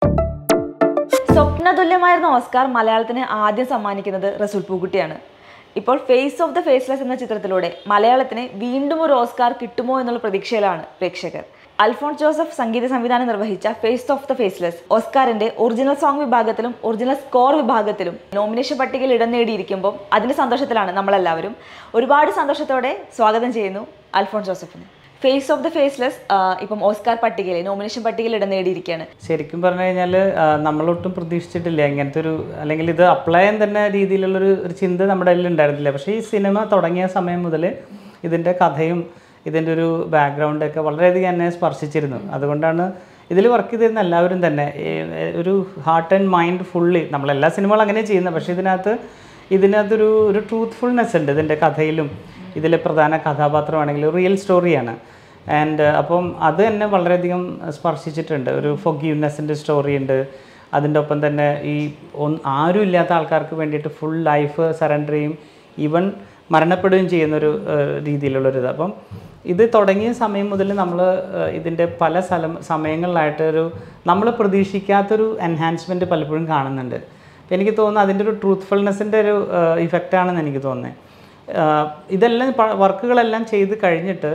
സ്വപ്നതുല്യമായിരുന്ന Oscar മലയാളത്തിന് ആദ്യം സമ്മാനിക്കുന്നത് റസൂൽ പൂക്കുട്ടിയാണ്. ഇപ്പോൾ ഫേസ് ഓഫ് ദ ഫേസ്ലെസ് എന്ന ചിത്രത്തിലൂടെ മലയാളത്തിന് വീണ്ടും ഒരു ഓസ്കാർ കിട്ടുമോ എന്നുള്ള പ്രതീക്ഷയിലാണ് പ്രേക്ഷകർ. അൽഫോൺസ് ജോസഫ് സംഗീത സംവിധാനം നിർവഹിച്ച ഫേസ് ഓഫ് ദ ഫേസ്ലെസ് ഓസ്കാറിന്റെ ഒറിജിനൽ സോങ് വിഭാഗത്തിലും ഒറിജിനൽ സ്കോർ വിഭാഗത്തിലും നോമിനേഷൻ പട്ടികയിൽ ഇടം നേടിയിരിക്കുമ്പോൾ അതിന്റെ സന്തോഷത്തിലാണ് നമ്മളെല്ലാവരും. ഒരുപാട് സന്തോഷത്തോടെ സ്വാഗതം ചെയ്യുന്നു അൽഫോൺസ് ജോസഫിന്. ഫേസ് ഓഫ് ദ ഫേസ്ലെസ് ഇപ്പം ഓസ്കാർ പട്ടികയിൽ നോമിനേഷൻ പട്ടികയിൽ ഇടം നേടിയിരിക്കുകയാണ്. ശരിക്കും പറഞ്ഞു കഴിഞ്ഞാൽ നമ്മളൊട്ടും പ്രതീക്ഷിച്ചിട്ടില്ല ഇങ്ങനത്തെ ഒരു, അല്ലെങ്കിൽ ഇത് അപ്ലൈ ചെയ്യാൻ തന്നെ രീതിയിലുള്ളൊരു ചിന്ത നമ്മുടെ കയ്യിൽ ഉണ്ടായിരുന്നില്ല. പക്ഷേ ഈ സിനിമ തുടങ്ങിയ സമയം മുതൽ ഇതിൻ്റെ കഥയും ഇതിൻ്റെ ഒരു ബാക്ക്ഗ്രൗണ്ടൊക്കെ വളരെയധികം എന്നെ സ്പർശിച്ചിരുന്നു. അതുകൊണ്ടാണ് ഇതിൽ വർക്ക് ചെയ്തിരുന്ന എല്ലാവരും തന്നെ ഒരു ഹാർട്ട് ആൻഡ് മൈൻഡ് ഫുള്ളി, നമ്മളെല്ലാ സിനിമകളും അങ്ങനെ ചെയ്യുന്നത്, പക്ഷേ ഇതിനകത്തൊരു ട്രൂത്ത്ഫുൾനെസ് ഉണ്ട് ഇതിൻ്റെ കഥയിലും. ഇതിലെ പ്രധാന കഥാപാത്രമാണെങ്കിൽ റിയൽ സ്റ്റോറിയാണ്. ആൻഡ് അപ്പം അത് എന്നെ വളരെയധികം സ്പർശിച്ചിട്ടുണ്ട്. ഒരു ഫൊഗീവ്നെസ്സിൻ്റെ സ്റ്റോറി ഉണ്ട്. അതിൻ്റെ ഒപ്പം തന്നെ ഈ ആരും ഇല്ലാത്ത ആൾക്കാർക്ക് വേണ്ടിയിട്ട് ഫുൾ ലൈഫ് സറണ്ടർ ചെയ്യും, ഈവൻ മരണപ്പെടുകയും ചെയ്യുന്നൊരു രീതിയിലുള്ളൊരിത്. അപ്പം ഇത് തുടങ്ങിയ സമയം മുതൽ നമ്മൾ ഇതിൻ്റെ പല സമയങ്ങളിലായിട്ട് നമ്മൾ പ്രതീക്ഷിക്കാത്തൊരു എൻഹാൻസ്മെൻറ്റ് പലപ്പോഴും കാണുന്നുണ്ട്. അപ്പം എനിക്ക് തോന്നുന്നു അതിൻ്റെ ഒരു ട്രൂത്ത്ഫുൾനെസ്സിൻ്റെ ഒരു ഇഫക്റ്റാണെന്ന് എനിക്ക് തോന്നുന്നത്. ഇതെല്ലാം വർക്കുകളെല്ലാം ചെയ്ത് കഴിഞ്ഞിട്ട്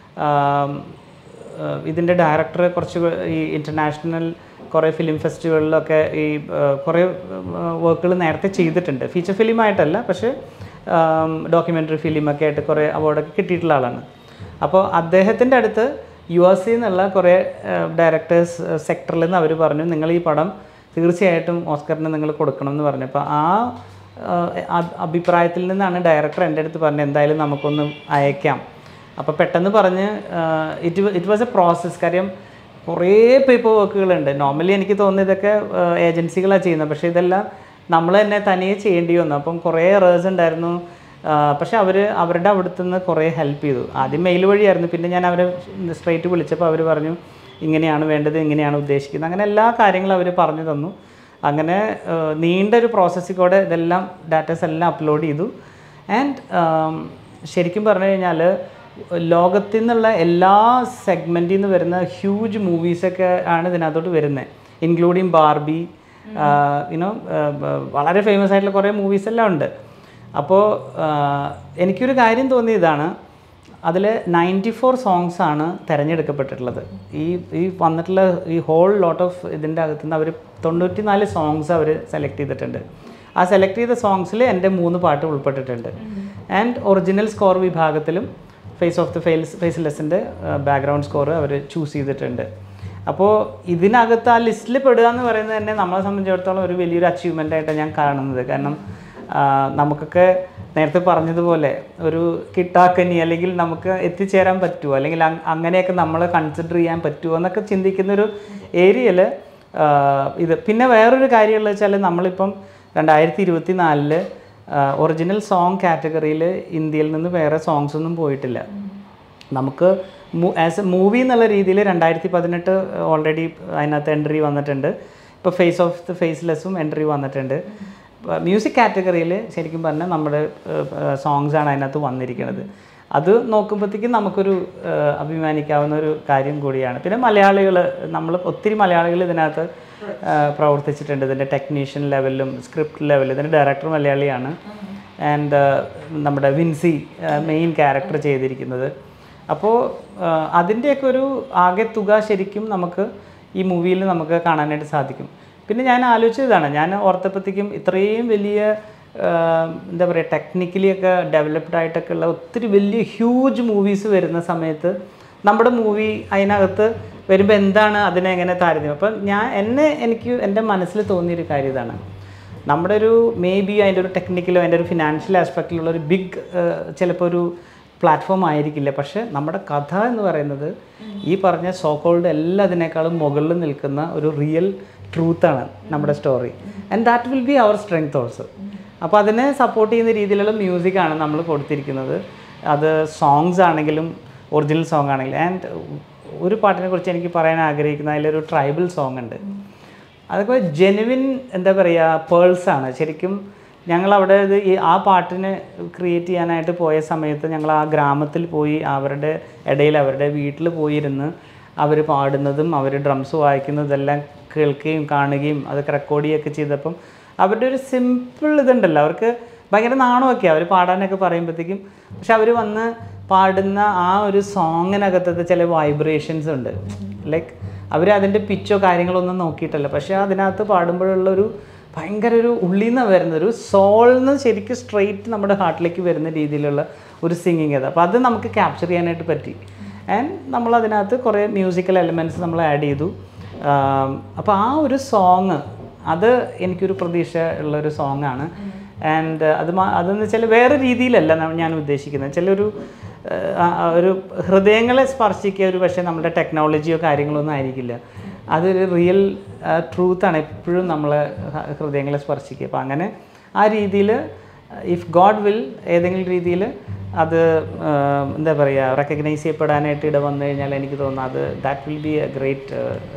ഇതിൻ്റെ ഡയറക്ടർ കുറച്ച് ഈ ഇൻ്റർനാഷണൽ കുറേ ഫിലിം ഫെസ്റ്റിവലിലൊക്കെ ഈ കുറേ വർക്കുകൾ നേരത്തെ ചെയ്തിട്ടുണ്ട്. ഫീച്ചർ ഫിലിമായിട്ടല്ല, പക്ഷേ ഡോക്യുമെൻ്ററി ഫിലിമൊക്കെ ആയിട്ട് കുറേ അവാർഡൊക്കെ കിട്ടിയിട്ടുള്ള ആളാണ്. അപ്പോൾ അദ്ദേഹത്തിൻ്റെ അടുത്ത് US എന്നുള്ള കുറേ ഡയറക്ടേഴ്സ് സെക്ടറിൽ നിന്ന് അവർ പറഞ്ഞു, നിങ്ങൾ ഈ പടം തീർച്ചയായിട്ടും ഓസ്കറിന് നിങ്ങൾ കൊടുക്കണം എന്ന് പറഞ്ഞു. അപ്പോൾ ആ അഭിപ്രായത്തിൽ നിന്നാണ് ഡയറക്ടർ എൻ്റെ അടുത്ത് പറഞ്ഞത് എന്തായാലും നമുക്കൊന്ന് അയക്കാം. അപ്പോൾ പെട്ടെന്ന് പറഞ്ഞ് ഇറ്റ് വാസ് എ പ്രോസസ്സ്. കാര്യം കുറേ പേപ്പർ വർക്കുകളുണ്ട്. നോർമലി എനിക്ക് തോന്നുന്നത് ഇതൊക്കെ ഏജൻസികളാണ് ചെയ്യുന്നത്, പക്ഷേ ഇതെല്ലാം നമ്മൾ തന്നെ തനിയെ ചെയ്യേണ്ടി വന്നു. അപ്പം കുറേ എറേഴ്സ് ഉണ്ടായിരുന്നു. പക്ഷേ അവരുടെ അവിടുത്തെ നിന്ന് കുറേ ഹെൽപ്പ് ചെയ്തു. ആദ്യം മെയിൽ വഴിയായിരുന്നു, പിന്നെ ഞാൻ അവരെ സ്ട്രേറ്റ് വിളിച്ചപ്പോൾ അവർ പറഞ്ഞു ഇങ്ങനെയാണ് വേണ്ടത്, ഇങ്ങനെയാണ് ഉദ്ദേശിക്കുന്നത്, അങ്ങനെ എല്ലാ കാര്യങ്ങളും അവർ പറഞ്ഞു തന്നു. അങ്ങനെ നീണ്ടൊരു പ്രോസസ്സിൽ കൂടെ ഇതെല്ലാം ഡാറ്റാസ് എല്ലാം അപ്ലോഡ് ചെയ്തു. ആൻഡ് ശരിക്കും പറഞ്ഞു കഴിഞ്ഞാൽ ലോകത്തിൽ നിന്നുള്ള എല്ലാ സെഗ്മെൻറ്റിൽ നിന്ന് വരുന്ന ഹ്യൂജ് മൂവീസൊക്കെ ആണ് ഇതിനകത്തോട്ട് വരുന്നത്, ഇൻക്ലൂഡിങ് ബാർബി, വളരെ ഫേമസ് ആയിട്ടുള്ള കുറേ മൂവീസെല്ലാം ഉണ്ട്. അപ്പോൾ എനിക്കൊരു കാര്യം തോന്നിയതാണ്, അതിൽ 94 സോങ്സാണ് തിരഞ്ഞെടുക്കപ്പെട്ടിട്ടുള്ളത്. ഈ വന്നിട്ടുള്ള ഈ ഹോൾ ലോട്ട് ഓഫ് ഇതിൻ്റെ അകത്തുനിന്ന് അവർ 94 സോങ്സ് അവർ സെലക്ട് ചെയ്തിട്ടുണ്ട്. ആ സെലക്ട് ചെയ്ത സോങ്സിൽ എൻ്റെ 3 പാട്ട് ഉൾപ്പെട്ടിട്ടുണ്ട്. ആൻഡ് ഒറിജിനൽ സ്കോർ വിഭാഗത്തിലും ഫേസ് ഓഫ് ദ ഫേസ്ലെസ്സിൻ്റെ ബാക്ക്ഗ്രൗണ്ട് സ്കോർ അവർ ചൂസ് ചെയ്തിട്ടുണ്ട്. അപ്പോൾ ഇതിനകത്ത് ആ ലിസ്റ്റിൽ പെടുക എന്ന് പറയുന്നത് തന്നെ നമ്മളെ സംബന്ധിച്ചിടത്തോളം ഒരു വലിയൊരു അച്ചീവ്മെൻ്റ് ആയിട്ടാണ് ഞാൻ കാണുന്നത്. കാരണം നമുക്കൊക്കെ നേരത്തെ പറഞ്ഞതുപോലെ ഒരു കിട്ടാക്കനി അല്ലെങ്കിൽ നമുക്ക് എത്തിച്ചേരാൻ പറ്റുമോ, അല്ലെങ്കിൽ അങ്ങനെയൊക്കെ നമ്മൾ കൺസിഡർ ചെയ്യാൻ പറ്റുമോ എന്നൊക്കെ ചിന്തിക്കുന്നൊരു ഏരിയയിൽ ഇത്. പിന്നെ വേറൊരു കാര്യമുള്ളത് വെച്ചാൽ നമ്മളിപ്പം 2024 ഒറിജിനൽ സോങ് കാറ്റഗറിയിൽ ഇന്ത്യയിൽ നിന്ന് വേറെ സോങ്സ് ഒന്നും പോയിട്ടില്ല. നമുക്ക് ആസ് എ മൂവി എന്നുള്ള രീതിയിൽ 2018 ഓൾറെഡി അതിനകത്ത് എൻട്രി വന്നിട്ടുണ്ട്. ഇപ്പോൾ ഫേസ് ഓഫ് ദ ഫേസ്ലെസ്സും എൻട്രി വന്നിട്ടുണ്ട്. മ്യൂസിക് കാറ്റഗറിയിൽ ശരിക്കും പറഞ്ഞാൽ നമ്മുടെ സോങ്സാണ് അതിനകത്ത് വന്നിരിക്കുന്നത്. അത് നോക്കുമ്പോഴത്തേക്കും നമുക്കൊരു അഭിമാനിക്കാവുന്ന ഒരു കാര്യം കൂടിയാണ്. പിന്നെ നമ്മൾ ഒത്തിരി മലയാളികൾ ഇതിനകത്ത് പ്രവർത്തിച്ചിട്ടുണ്ട്. ഇതിൻ്റെ ടെക്നീഷ്യൻ ലെവലിലും സ്ക്രിപ്റ്റ് ലെവലിലും. ഇതിൻ്റെ ഡയറക്ടർ മലയാളിയാണ്. ആൻഡ് നമ്മുടെ വിൻസി മെയിൻ ക്യാരക്ടർ ചെയ്തിരിക്കുന്നത്. അപ്പോൾ അതിൻ്റെയൊക്കെ ഒരു ആകെ തുക ശരിക്കും നമുക്ക് ഈ മൂവിയിൽ നമുക്ക് കാണാനായിട്ട് സാധിക്കും. പിന്നെ ഞാൻ ആലോചിച്ചതാണ്, ഞാൻ ഓർത്തപ്പോഴത്തേക്കും ഇത്രയും വലിയ എന്താ പറയുക ടെക്നിക്കലിയൊക്കെ ഡെവലപ്ഡ് ആയിട്ടൊക്കെ ഉള്ള ഒത്തിരി വലിയ ഹ്യൂജ് മൂവീസ് വരുന്ന സമയത്ത് നമ്മുടെ മൂവി അതിനകത്ത് വരുമ്പോൾ എന്താണ് അതിനെ എങ്ങനെ താരതമ്യം. അപ്പം എനിക്ക് എൻ്റെ മനസ്സിൽ തോന്നിയൊരു കാര്യം ഇതാണ്, നമ്മുടെ ഒരു മേ ബി അതിൻ്റെ ഒരു ടെക്നിക്കലോ അതിൻ്റെ ഒരു ഫിനാൻഷ്യൽ ആസ്പെക്റ്റിലുള്ള ഒരു ബിഗ് ചിലപ്പോൾ ഒരു പ്ലാറ്റ്ഫോം ആയിരിക്കില്ല, പക്ഷേ നമ്മുടെ കഥ എന്ന് പറയുന്നത് ഈ പറഞ്ഞ സോക്കോൾഡ് എല്ലാത്തിനേക്കാളും മുകളിൽ നിൽക്കുന്ന ഒരു റിയൽ ട്രൂത്താണ് നമ്മുടെ story. And that will be our strength also. അപ്പോൾ അതിനെ സപ്പോർട്ട് ചെയ്യുന്ന രീതിയിലുള്ള മ്യൂസിക്കാണ് നമ്മൾ കൊടുത്തിരിക്കുന്നത്. അത് സോങ്സ് ആണെങ്കിലും ഒറിജിനൽ സോങ് ആണെങ്കിലും. ആൻഡ് ഒരു പാട്ടിനെ കുറിച്ച് എനിക്ക് പറയാൻ ആഗ്രഹിക്കുന്ന അതിലൊരു ട്രൈബൽ സോങ് ഉണ്ട്. അതൊക്കെ ജെനുവിൻ എന്താ പറയുക പേൾസാണ് ശരിക്കും. ഞങ്ങളവിടെ ആ പാട്ടിനെ ക്രിയേറ്റ് ചെയ്യാനായിട്ട് പോയ സമയത്ത് ഞങ്ങൾ ആ ഗ്രാമത്തിൽ പോയി അവരുടെ ഇടയിൽ അവരുടെ വീട്ടിൽ പോയിരുന്ന് അവർ പാടുന്നതും അവർ ഡ്രംസ് വായിക്കുന്നതെല്ലാം കേൾക്കുകയും കാണുകയും അതൊക്കെ റെക്കോർഡ് ചെയ്യുകയൊക്കെ ചെയ്തപ്പം അവരുടെ ഒരു സിമ്പിൾ ഇതുണ്ടല്ലോ, അവർക്ക് ഭയങ്കര നാണമൊക്കെയാണ് അവർ പാടാനൊക്കെ പറയുമ്പോഴത്തേക്കും. പക്ഷെ അവർ വന്ന് പാടുന്ന ആ ഒരു സോങ്ങിനകത്തത്തെ ചില വൈബ്രേഷൻസ് ഉണ്ട്. ലൈക്ക് അവർ അതിൻ്റെ പിച്ചോ കാര്യങ്ങളോ ഒന്നും നോക്കിയിട്ടല്ല, പക്ഷേ അതിനകത്ത് പാടുമ്പോഴുള്ളൊരു ഭയങ്കര ഒരു ഉള്ളിൽ നിന്ന് വരുന്നത്, ഒരു സോളിൽ നിന്ന് ശരിക്കും സ്ട്രെയിറ്റ് നമ്മുടെ ഹാർട്ടിലേക്ക് വരുന്ന രീതിയിലുള്ള ഒരു സിംഗിങ് അത്. അപ്പോൾ അത് നമുക്ക് ക്യാപ്ചർ ചെയ്യാനായിട്ട് പറ്റി. ആൻഡ് നമ്മൾ അതിനകത്ത് കുറേ മ്യൂസിക്കൽ എലമെൻറ്റ്സ് നമ്മൾ ആഡ് ചെയ്തു. അപ്പോൾ ആ ഒരു സോങ് അത് എനിക്കൊരു പ്രതീക്ഷ ഉള്ളൊരു സോങ്ങാണ്. ആൻഡ് അതെന്ന് വെച്ചാൽ വേറെ രീതിയിലല്ല ഞാൻ ഉദ്ദേശിക്കുന്നത്. ചിലൊരു ഒരു ഹൃദയങ്ങളെ സ്പർശിക്കുക, ഒരു പക്ഷേ നമ്മുടെ ടെക്നോളജിയോ കാര്യങ്ങളോ ഒന്നും ആയിരിക്കില്ല. അതൊരു റിയൽ ട്രൂത്താണ് എപ്പോഴും നമ്മളെ ഹൃദയങ്ങളെ സ്പർശിക്കുക. അപ്പോൾ അങ്ങനെ ആ രീതിയിൽ ഇഫ് ഗോഡ് വിൽ ഏതെങ്കിലും രീതിയിൽ അത് എന്താ പറയുക റെക്കഗ്നൈസ് ചെയ്യപ്പെടാനായിട്ട് ഇട വന്നു കഴിഞ്ഞാൽ എനിക്ക് തോന്നുന്നു അത് that will be a great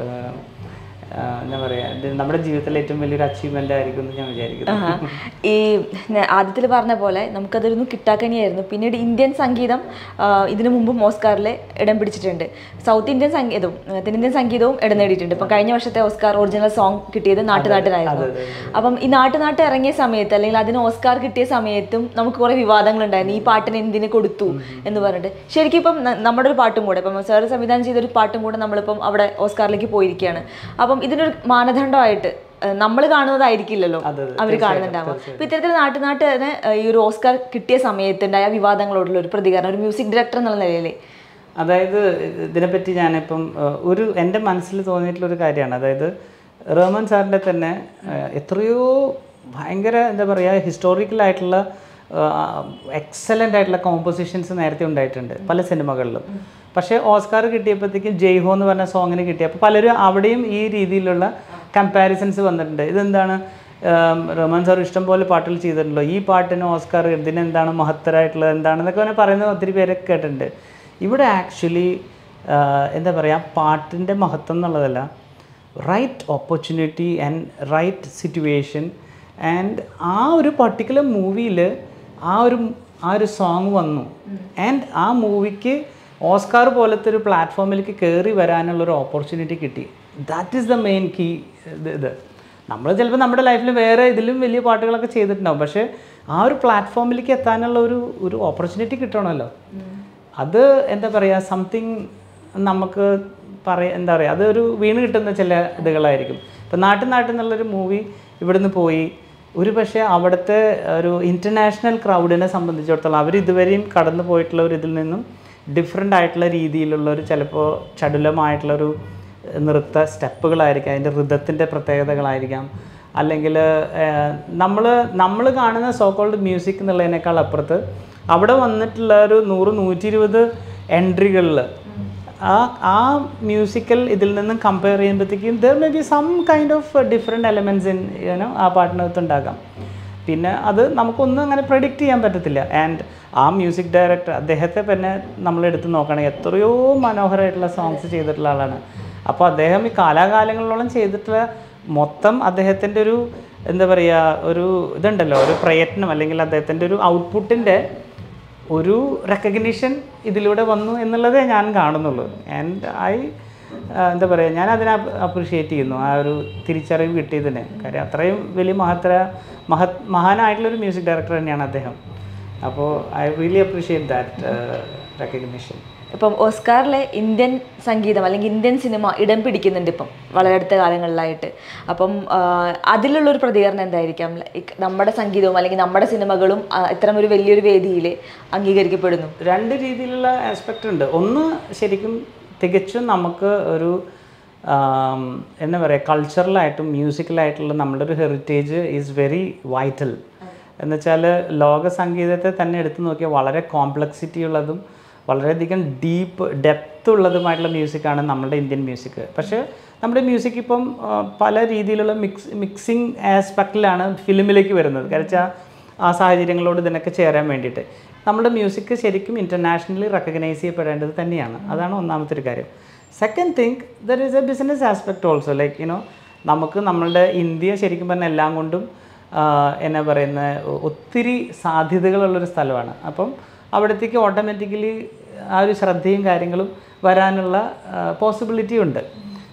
എന്താ പറയുക നമ്മുടെ ജീവിതത്തിലെ ഏറ്റവും വലിയൊരു അച്ചീവ്മെൻ്റ് ആയിരിക്കും എന്ന് ഞാൻ വിചാരിക്കുന്നു. ഈ ആദ്യത്തിൽ പറഞ്ഞ പോലെ നമുക്കതൊരു കിട്ടാക്കനിയായിരുന്നു. പിന്നീട് ഇന്ത്യൻ സംഗീതം ഇതിനു മുമ്പും ഓസ്കാറിൽ ഇടം പിടിച്ചിട്ടുണ്ട്. സൗത്ത് ഇന്ത്യൻ സംഗീതവും തെന്നിന്ത്യൻ സംഗീതവും ഇടം നേടിയിട്ടുണ്ട്. ഇപ്പം കഴിഞ്ഞ വർഷത്തെ ഓസ്കാർ ഒറിജിനൽ സോങ് കിട്ടിയത് നാട്ടുനാട്ടിനായിരുന്നു. അപ്പം ഈ നാട്ടുനാട്ട് ഇറങ്ങിയ സമയത്ത് അല്ലെങ്കിൽ അതിന് ഓസ്കാർ കിട്ടിയ സമയത്തും നമുക്ക് കുറേ വിവാദങ്ങളുണ്ടായിരുന്നു. ഈ പാട്ടിന് എന്തിന് കൊടുത്തു എന്ന് പറഞ്ഞിട്ട്. ശരിക്കും ഇപ്പം നമ്മുടെ ഒരു പാട്ടും കൂടെ ഇപ്പം സാർ സംവിധാനം ചെയ്തൊരു പാട്ടും കൂടെ നമ്മളിപ്പം അവിടെ ഓസ്കാറിലേക്ക് പോയിരിക്കുകയാണ്. അപ്പം ഇതിനൊരു മാനദണ്ഡമായിട്ട് നമ്മൾ കാണുന്നതായിരിക്കില്ലല്ലോ അവർ കാണുന്നുണ്ടാവുക. അപ്പൊ ഇത്തരത്തിൽ നാട്ടുനാട്ടിന് ഈ ഒരു ഓസ്കാർ കിട്ടിയ സമയത്തുണ്ടായ വിവാദങ്ങളോടുള്ള ഒരു പ്രതികരണം ഒരു മ്യൂസിക് ഡയറക്ടർ എന്നുള്ള നിലയിൽ, അതായത് ഇതിനെപ്പറ്റി ഞാനിപ്പം എൻ്റെ മനസ്സിൽ തോന്നിയിട്ടുള്ളൊരു കാര്യമാണ്. അതായത് റഹ്മാൻ സാറിൻ്റെ തന്നെ എത്രയോ ഭയങ്കര എന്താ പറയുക ഹിസ്റ്റോറിക്കലായിട്ടുള്ള എക്സലൻ്റ് ആയിട്ടുള്ള കോമ്പോസിഷൻസ് നേരത്തെ ഉണ്ടായിട്ടുണ്ട് പല സിനിമകളിലും. പക്ഷേ ഓസ്കാർ കിട്ടിയപ്പോഴത്തേക്കും ജയ് ഹോ എന്ന് പറഞ്ഞ സോങ്ങിന് കിട്ടിയപ്പോൾ പലരും അവിടെയും ഈ രീതിയിലുള്ള കമ്പാരിസൺസ് വന്നിട്ടുണ്ട്. ഇതെന്താണ് റഹ്മാൻ സാർ ഇഷ്ടം പോലെ പാട്ടുകൾ ചെയ്തിട്ടുണ്ടല്ലോ, ഈ പാട്ടിന് ഓസ്കാർ ഇതിനെന്താണ് മഹത്തരായിട്ടുള്ളത് എന്താണെന്നൊക്കെ അങ്ങനെ പറയുന്നത് ഒത്തിരി പേരൊക്കെ കേട്ടിട്ടുണ്ട്. ഇവിടെ ആക്ച്വലി എന്താ പറയുക പാട്ടിൻ്റെ മഹത്വം എന്നുള്ളതല്ല, right opportunity and right situation. And ആ ഒരു പർട്ടിക്കുലർ മൂവിയിൽ ആ ഒരു സോങ് വന്നു. ആൻഡ് ആ മൂവിക്ക് ഓസ്കാർ പോലത്തെ ഒരു പ്ലാറ്റ്ഫോമിലേക്ക് കയറി വരാനുള്ളൊരു ഓപ്പർച്യൂണിറ്റി കിട്ടി. That is the main key. ഇത് നമ്മൾ ചിലപ്പോൾ നമ്മുടെ ലൈഫിൽ വേറെ ഇതിലും വലിയ പാട്ടുകളൊക്കെ ചെയ്തിട്ടുണ്ടാവും, പക്ഷേ ആ ഒരു പ്ലാറ്റ്ഫോമിലേക്ക് എത്താനുള്ള ഒരു ഓപ്പർച്യൂണിറ്റി കിട്ടണമല്ലോ. അത് എന്താ പറയുക സംതിങ് നമുക്ക് എന്താ പറയുക അതൊരു വീണ് കിട്ടുന്ന ചില ഇതുകളായിരിക്കും. ഇപ്പം നാട്ടിൽ മൂവി ഇവിടുന്ന് പോയി ഒരു പക്ഷേ അവിടുത്തെ ഒരു ഇൻ്റർനാഷണൽ ക്രൗഡിനെ സംബന്ധിച്ചിടത്തോളം അവർ ഇതുവരെയും കടന്നു പോയിട്ടുള്ള ഒരു ഇതിൽ നിന്നും ഡിഫറെൻ്റ് ആയിട്ടുള്ള രീതിയിലുള്ളൊരു ചിലപ്പോൾ ചടുലമായിട്ടുള്ളൊരു നൃത്ത സ്റ്റെപ്പുകളായിരിക്കാം, അതിൻ്റെ ഋതത്തിൻ്റെ പ്രത്യേകതകളായിരിക്കാം, അല്ലെങ്കിൽ നമ്മൾ കാണുന്ന സോക്കോൾഡ് മ്യൂസിക് എന്നുള്ളതിനേക്കാൾ അപ്പുറത്ത് അവിടെ വന്നിട്ടുള്ള ഒരു 100-120 എൻട്രികളിൽ ആ മ്യൂസിക്കൽ ഇതിൽ നിന്നും കമ്പയർ ചെയ്യുമ്പോഴത്തേക്കും there may be some kind of different elements in ആ പാട്ടിനകത്ത് ഉണ്ടാകാം. പിന്നെ അത് നമുക്കൊന്നും അങ്ങനെ പ്രെഡിക്റ്റ് ചെയ്യാൻ പറ്റത്തില്ല. ആൻഡ് ആ മ്യൂസിക് ഡയറക്ടർ അദ്ദേഹത്തെ തന്നെ നമ്മളെടുത്ത് നോക്കുകയാണെങ്കിൽ എത്രയോ മനോഹരമായിട്ടുള്ള സോങ്സ് ചെയ്തിട്ടുള്ള ആളാണ്. അപ്പോൾ അദ്ദേഹം ഈ കാലാകാലങ്ങളോളം ചെയ്തിട്ടുള്ള മൊത്തം അദ്ദേഹത്തിൻ്റെ ഒരു എന്താ പറയുക ഒരു ഇതുണ്ടല്ലോ ഒരു പ്രയത്നം അല്ലെങ്കിൽ അദ്ദേഹത്തിൻ്റെ ഒരു ഔട്ട്പുട്ടിൻ്റെ ഒരു റെക്കഗ്നിഷൻ ഇതിലൂടെ വന്നു എന്നുള്ളതേ ഞാൻ കാണുന്നുള്ളൂ. ആൻഡ് എന്താ പറയുക ഞാൻ അതിനെ അപ്രിഷ്യേറ്റ് ചെയ്യുന്നു ആ ഒരു തിരിച്ചറിവ് കിട്ടിയതിന്. കാര്യം അത്രയും വലിയ മഹാനായിട്ടുള്ളൊരു മ്യൂസിക് ഡയറക്ടർ തന്നെയാണ് അദ്ദേഹം. അപ്പോൾ I really appreciate that recognition. ഇപ്പം ഓസ്കാറിലെ ഇന്ത്യൻ സംഗീതം അല്ലെങ്കിൽ ഇന്ത്യൻ സിനിമ ഇടം പിടിക്കുന്നുണ്ട് ഇപ്പം വളരെ അടുത്ത കാലങ്ങളിലായിട്ട്. അപ്പം അതിലുള്ളൊരു പ്രതികരണം എന്തായിരിക്കാം? നമ്മുടെ സംഗീതവും അല്ലെങ്കിൽ നമ്മുടെ സിനിമകളും ഇത്തരം ഒരു വലിയൊരു വേദിയിൽ അംഗീകരിക്കപ്പെടുന്നു. രണ്ട് രീതിയിലുള്ള ആസ്പെക്റ്റ് ഉണ്ട്. ഒന്ന് ശരിക്കും തികച്ചും നമുക്ക് ഒരു എന്താ പറയുക കൾച്ചറലായിട്ടും മ്യൂസിക്കലായിട്ടുള്ള നമ്മുടെ ഒരു ഹെറിറ്റേജ് ഈസ് വെരി വൈറ്റൽ. എന്നുവെച്ചാൽ ലോക സംഗീതത്തെ തന്നെ എടുത്തു നോക്കിയാൽ വളരെ കോംപ്ലക്സിറ്റി ഉള്ളതും വളരെയധികം ഡെപ്ത് ഉള്ളതുമായിട്ടുള്ള മ്യൂസിക്കാണ് നമ്മുടെ ഇന്ത്യൻ മ്യൂസിക്. പക്ഷേ നമ്മുടെ മ്യൂസിക് ഇപ്പം പല രീതിയിലുള്ള മിക്സിങ് ആസ്പെക്റ്റിലാണ് ഫിലിമിലേക്ക് വരുന്നത്. കാരണം ആ സാഹചര്യങ്ങളോട് ഇതിനൊക്കെ ചേരാൻ വേണ്ടിയിട്ട് നമ്മുടെ മ്യൂസിക് ശരിക്കും ഇൻ്റർനാഷണലി റെക്കഗ്നൈസ് ചെയ്യപ്പെടേണ്ടത് തന്നെയാണ്. അതാണ് ഒന്നാമത്തെ ഒരു കാര്യം. Second thing there is a business aspect also. Like നമുക്ക് നമ്മളുടെ ഇന്ത്യ ശരിക്കും പറഞ്ഞാൽ എല്ലാം കൊണ്ടും എന്നാ പറയുന്ന ഒത്തിരി സാധ്യതകളുള്ളൊരു സ്ഥലമാണ്. അപ്പം അവിടത്തേക്ക് ഓട്ടോമാറ്റിക്കലി ആ ഒരു ശ്രദ്ധയും കാര്യങ്ങളും വരാനുള്ള പോസിബിലിറ്റി ഉണ്ട്.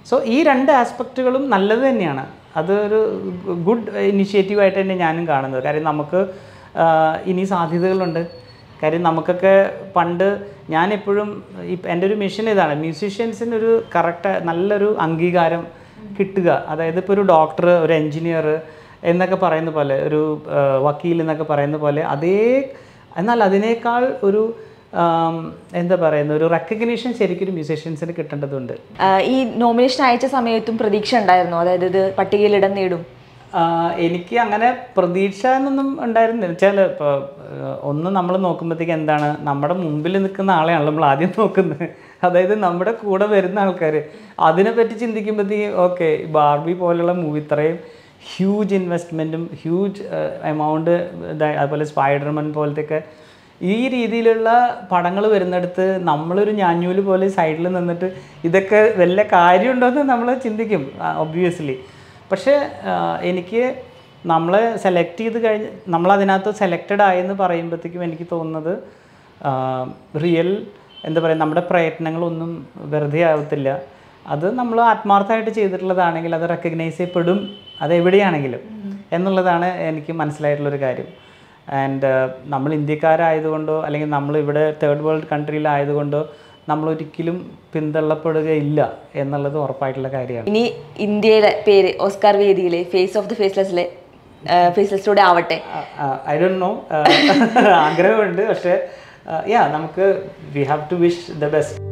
സോ ഈ രണ്ട് ആസ്പെക്റ്റുകളും നല്ലത് തന്നെയാണ്. അതൊരു ഗുഡ് ഇനിഷ്യേറ്റീവായിട്ട് തന്നെ ഞാനും കാണുന്നത്. കാര്യം നമുക്ക് ഇനി സാധ്യതകളുണ്ട്. കാര്യം നമുക്കൊക്കെ പണ്ട് ഞാനെപ്പോഴും എൻ്റെ ഒരു മിഷൻ ഇതാണ്, മ്യൂസീഷ്യൻസിനൊരു കറക്റ്റ് നല്ലൊരു അംഗീകാരം കിട്ടുക. അതായത് ഇപ്പോൾ ഒരു ഡോക്ടർ, ഒരു എൻജിനീയർ എന്നൊക്കെ പറയുന്ന പോലെ, ഒരു വക്കീൽ എന്നൊക്കെ പറയുന്ന പോലെ, എന്നാൽ അതിനേക്കാൾ ഒരു എന്താ പറയുന്നത്, ഒരു റെക്കഗ്നീഷൻ ശരിക്കും ഒരു മ്യൂസീഷ്യൻസിന് കിട്ടേണ്ടതുണ്ട്. ഈ നോമിനേഷൻ അയച്ച സമയത്തും പ്രതീക്ഷ ഉണ്ടായിരുന്നു, അതായത് ഇത് പട്ടികയിൽ ഇടം നേടും? എനിക്ക് അങ്ങനെ പ്രതീക്ഷ എന്നൊന്നും ഉണ്ടായിരുന്നില്ല. വെച്ചാൽ ഇപ്പോൾ ഒന്ന് നമ്മൾ നോക്കുമ്പോഴത്തേക്ക് എന്താണ്, നമ്മുടെ മുമ്പിൽ നിൽക്കുന്ന ആളെയാണല്ലോ നമ്മൾ ആദ്യം നോക്കുന്നത്. അതായത് നമ്മുടെ കൂടെ വരുന്ന ആൾക്കാർ, അതിനെപ്പറ്റി ചിന്തിക്കുമ്പോഴത്തേക്ക് ഓക്കെ, ബാർബി പോലുള്ള മൂവി ഇത്രയും ഹ്യൂജ് ഇൻവെസ്റ്റ്മെൻറ്റും ഹ്യൂജ് എമൗണ്ട്, അതുപോലെ സ്പൈഡർമാൻ പോലത്തെയൊക്കെ ഈ രീതിയിലുള്ള പടങ്ങൾ വരുന്നിടത്ത് നമ്മളൊരു ഞാഞ്ഞൂല് പോലെ സൈഡിൽ നിന്നിട്ട് ഇതൊക്കെ വല്ല കാര്യമുണ്ടോ എന്ന് നമ്മൾ ചിന്തിക്കും ഒബ്വിയസ്ലി. പക്ഷേ എനിക്ക് നമ്മളെ സെലക്ട് ചെയ്ത് കഴിഞ്ഞ് നമ്മളതിനകത്ത് സെലക്റ്റഡ് ആയെന്ന് പറയുമ്പോഴത്തേക്കും എനിക്ക് തോന്നുന്നത് റിയൽ എന്താ പറയുക, നമ്മുടെ പ്രയത്നങ്ങളൊന്നും വെറുതെ ആവത്തില്ല. അത് നമ്മൾ ആത്മാർത്ഥമായിട്ട് ചെയ്തിട്ടുള്ളതാണെങ്കിൽ അത് റെക്കഗ്നൈസ് ചെയ്യപ്പെടും, അതെവിടെയാണെങ്കിലും എന്നുള്ളതാണ് എനിക്ക് മനസ്സിലായിട്ടുള്ളൊരു കാര്യം. ആൻഡ് നമ്മൾ ഇന്ത്യക്കാരായതുകൊണ്ടോ അല്ലെങ്കിൽ നമ്മളിവിടെ തേർഡ് വേൾഡ് കൺട്രിയിലായതുകൊണ്ടോ നമ്മളൊരിക്കലും പിന്തള്ളപ്പെടുകയില്ല എന്നുള്ളത് ഉറപ്പായിട്ടുള്ള കാര്യമാണ്. ഇനി ഇന്ത്യയുടെ പേര് ഓസ്കാർ വേദിയിലെ ഫേസ് ഓഫ് ദ ഫേസ്ലെസ്സിലൂടെ ആവട്ടെ. ഐ ഡോണ്ട് നോ, ആഗ്രഹമുണ്ട്. പക്ഷേ നമുക്ക് we have to wish the best.